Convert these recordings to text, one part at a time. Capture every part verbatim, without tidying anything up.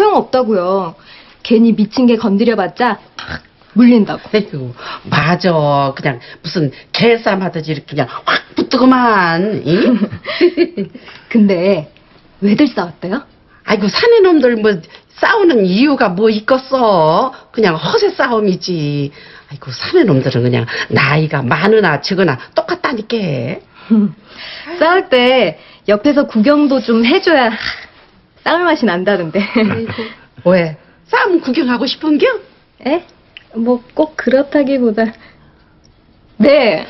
소용없다고요. 괜히 미친 개 건드려봤자 팍 물린다고. 에이구, 맞아. 그냥 무슨 개싸움 하듯이 이렇게 그냥 확 붙더구만. 응? 근데 왜들 싸웠대요? 아이고, 사내 놈들 뭐 싸우는 이유가 뭐 있겠어. 그냥 허세 싸움이지. 아이고, 사내 놈들은 그냥 나이가 많으나 적으나 똑같다니까. 싸울 때 옆에서 구경도 좀 해줘야 싸울 맛이 난다던데. 아이고, 왜? 싸움 구경하고 싶은겨? 에? 뭐 꼭 그렇다기보다. 네.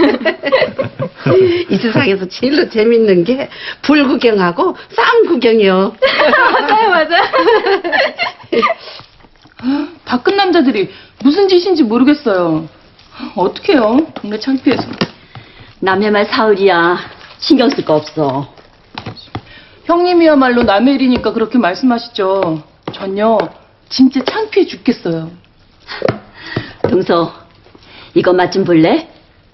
이 세상에서 제일로 재밌는 게 불구경하고 싸움 구경이요. 맞아요, 맞아. 다 큰 남자들이 무슨 짓인지 모르겠어요. 어떡해요, 동네 창피해서. 남의 말 사흘이야. 신경 쓸 거 없어. 형님이야말로 남의 일이니까 그렇게 말씀하시죠. 전요, 진짜 창피해 죽겠어요. 동서, 이거 맛 좀 볼래?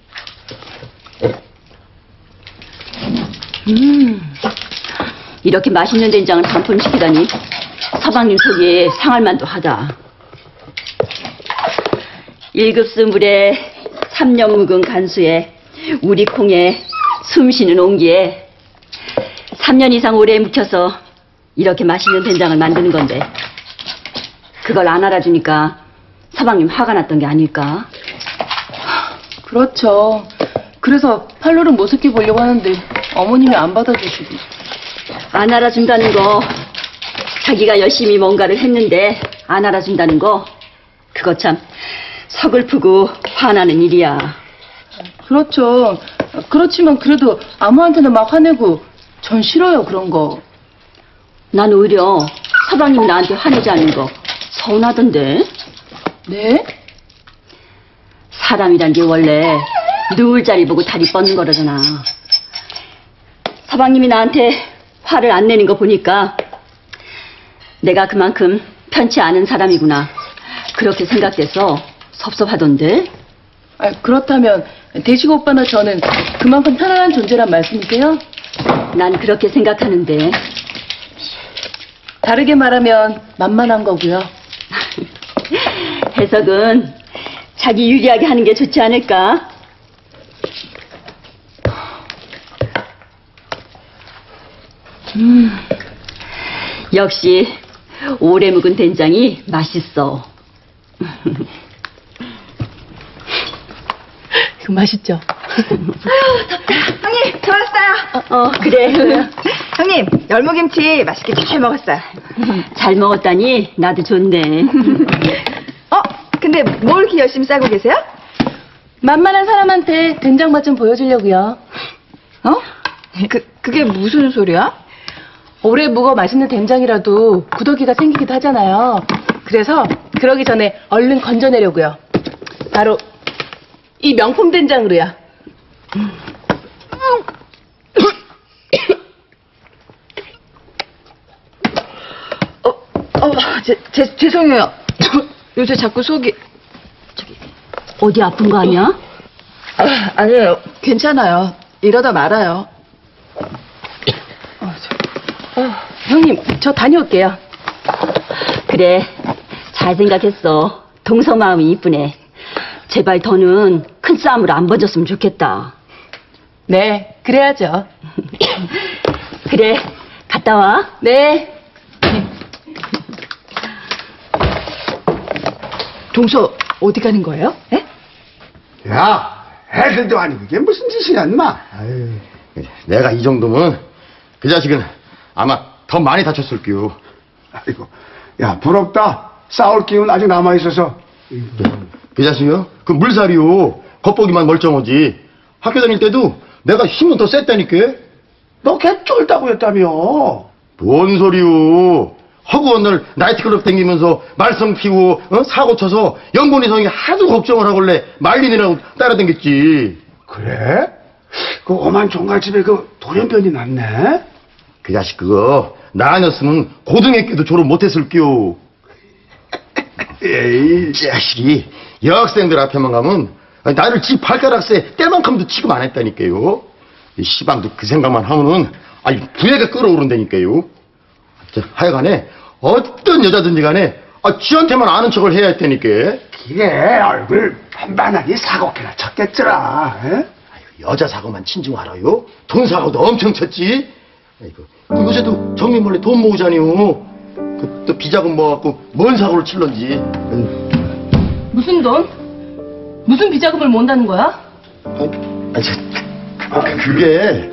음, 이렇게 맛있는 된장을 반품시키다니 서방님 속이 상할 만도 하다. 일 급수 물에 삼 년 묵은 간수에 우리 콩에 숨쉬는 온기에 삼 년 이상 오래 묵혀서 이렇게 맛있는 된장을 만드는 건데 그걸 안 알아주니까 서방님 화가 났던 게 아닐까? 그렇죠. 그래서 팔로를 모색해 보려고 하는데 어머님이 안 받아주시고. 안 알아준다는 거, 자기가 열심히 뭔가를 했는데 안 알아준다는 거, 그거 참 서글프고 화나는 일이야. 그렇죠. 그렇지만 그래도 아무한테나 막 화내고 전 싫어요, 그런 거. 난 오히려 서방님이 나한테 화내지 않는 거 서운하던데. 네? 사람이란 게 원래 누울 자리 보고 다리 뻗는 거라잖아. 서방님이 나한테 화를 안 내는 거 보니까 내가 그만큼 편치 않은 사람이구나, 그렇게 생각돼서 섭섭하던데. 아, 그렇다면 대식 오빠나 저는 그만큼 편안한 존재란 말씀이세요? 난 그렇게 생각하는데. 다르게 말하면 만만한 거고요. 해석은 자기 유리하게 하는 게 좋지 않을까? 음, 역시 오래 묵은 된장이 맛있어. 그 맛있죠? 형님, 저 왔어요. 어, 어 그래. 형님, 열무김치 맛있게 잘 먹었어요. 잘 먹었다니 나도 좋네. 어? 근데 뭘 이렇게 열심히 싸고 계세요? 만만한 사람한테 된장 맛 좀 보여주려고요. 어? 그, 그게 무슨 소리야? 오래 묵어 맛있는 된장이라도 구더기가 생기기도 하잖아요. 그래서 그러기 전에 얼른 건져내려고요. 바로 이 명품 된장으로요. 어, 어, 제, 제, 죄송해요. 요새 자꾸 속이. 어디 아픈 거 아니야? 아, 아니에요. 괜찮아요. 이러다 말아요. 어, 저, 어, 형님, 저 다녀올게요. 그래, 잘 생각했어. 동서 마음이 이쁘네. 제발 더는 큰 싸움으로 안 번졌으면 좋겠다. 네, 그래야죠. 그래, 갔다 와. 네. 동서 어디 가는 거예요? 에? 야, 애들도 아니고 이게 무슨 짓이야, 인마. 아유, 내가 이 정도면 그 자식은 아마 더 많이 다쳤을게요. 아이고, 야, 부럽다. 싸울 기운 아직 남아있어서. 그 자식이요? 그 물살이요. 겉보기만 멀쩡하지. 학교 다닐 때도 내가 힘은 더 셌다니까. 너 걔 쫄다고 했다며. 뭔 소리요. 허구한 날 나이트클럽 다니면서 말썽 피고 어? 사고 쳐서 영곤이성이 하도 걱정을 하길래 말리느라고 따라다녔지. 그래? 그 오만 종갓집에 그 돌연변이 났네? 그 자식 그거 나 아니었으면 고등학교도 졸업 못했을게요. 에이, 이 자식이 여학생들 앞에만 가면 나를 지 발가락새 때만큼도 취급 안 했다니까요. 이 시방도 그 생각만 하면은 아니 부해가 끓어오른다니까요. 자, 하여간에 어떤 여자든지 간에 아, 지한테만 아는 척을 해야 했다니까. 그래, 얼굴 반반하니 사고개나 쳤겠더라. 에? 여자 사고만 친지 알아요? 돈 사고도 엄청 쳤지. 아이고, 요새도 정민 몰래 돈 모으자니요. 그, 또 비자금 모아갖고 뭔 사고를 칠런지. 음. 무슨 돈? 무슨 비자금을 모은다는 거야? 아니, 아니, 저, 아, 그게.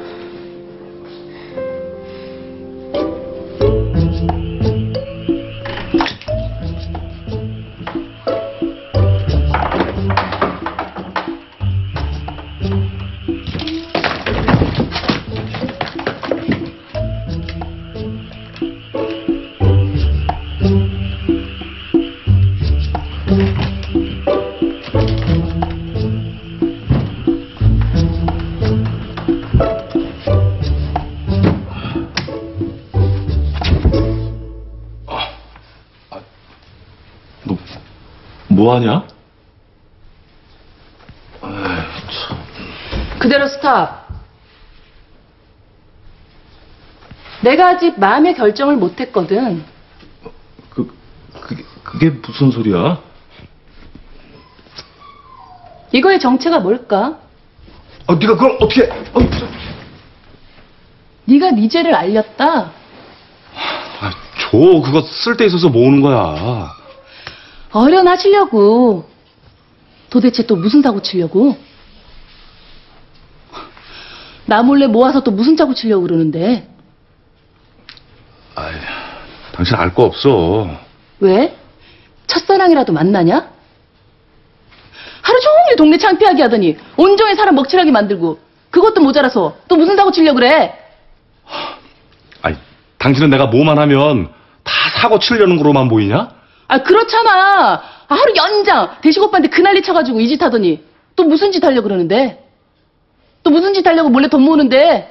뭐하냐? 그대로 스탑. 내가 아직 마음의 결정을 못했거든. 그, 그게, 그게 무슨 소리야? 이거의 정체가 뭘까? 아, 네가 그걸 어떻게... 어, 네가 네 죄를 알렸다. 아, 줘. 그거 쓸 데 있어서 모으는 거야. 어련하시려고. 도대체 또 무슨 사고 치려고? 나 몰래 모아서 또 무슨 짜고 치려고 그러는데. 아이, 당신 알 거 없어. 왜? 첫사랑이라도 만나냐? 하루 종일 동네 창피하게 하더니 온종일 사람 먹칠하게 만들고 그것도 모자라서 또 무슨 사고 치려고 그래? 아니, 당신은 내가 뭐만 하면 다 사고 치려는 거로만 보이냐? 아 그렇잖아. 아, 하루 연장 대식 오빠한테 그 난리 쳐가지고 이 짓 하더니 또 무슨 짓 하려고 그러는데? 또 무슨 짓 하려고 몰래 돈 모으는데?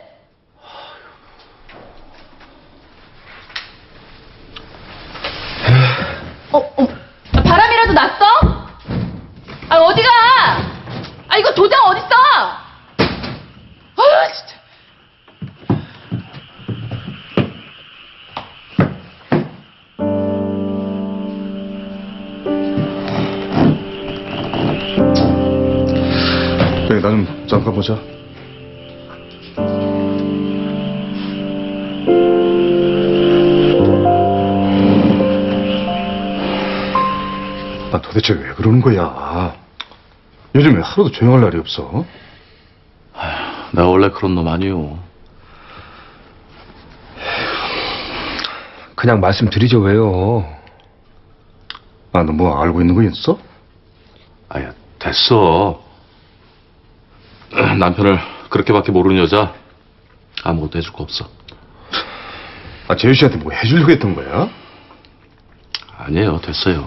어, 어, 아, 바람이라도 났어? 아 어디가? 아 이거 도장 어딨어? 아 진짜. 그래, 나 좀 잠깐 보자. 나 도대체 왜 그러는 거야? 요즘에 하루도 조용할 날이 없어. 내가 원래 그런 놈 아니오. 그냥 말씀드리죠, 왜요? 아, 너 뭐 알고 있는 거 있어? 아야, 됐어. 남편을 그렇게밖에 모르는 여자 아무것도 해줄 거 없어. 아, 재유 씨한테 뭐 해주려고 했던 거야? 아니에요, 됐어요.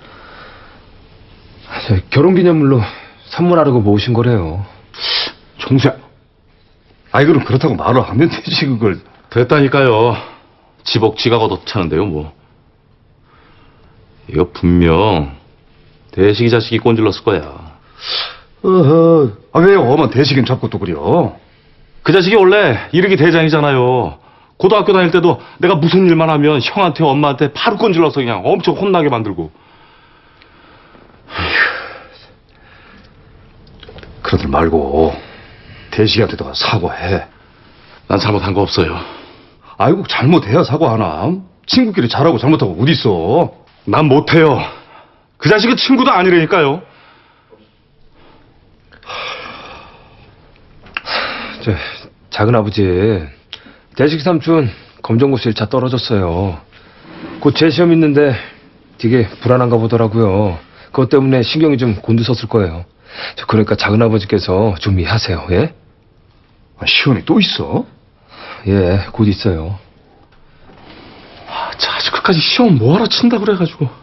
저 결혼기념물로 선물하려고 모으신 거래요. 총세. 아이, 그럼 그렇다고 말을 하면 되지, 그걸. 됐다니까요. 지복 지가 걷어차는데요, 뭐. 이거 분명 대식이 자식이 꼰질렀을 거야. 어허. 아, 왜요? 어머, 대식은 잡고 또 그려. 그 자식이 원래 일익이 대장이잖아요. 고등학교 다닐 때도 내가 무슨 일만 하면 형한테 엄마한테 바로 꼰질러서 그냥 엄청 혼나게 만들고. 그러들 말고 대식이한테도 가서 사과해. 난 잘못한 거 없어요. 아이고, 잘못해야 사과하나? 친구끼리 잘하고 잘못하고 어딨어. 난 못해요. 그 자식은 친구도 아니라니까요. 저 작은 아버지, 대식 삼촌 검정고시 일 차 떨어졌어요. 곧 재시험 있는데 되게 불안한가 보더라고요. 그것 때문에 신경이 좀 곤두섰을 거예요. 저 그러니까 작은 아버지께서 좀 이해하세요. 예? 아, 시험이 또 있어? 예, 곧 있어요. 아, 자식 끝까지 시험 뭐하러 친다 그래가지고.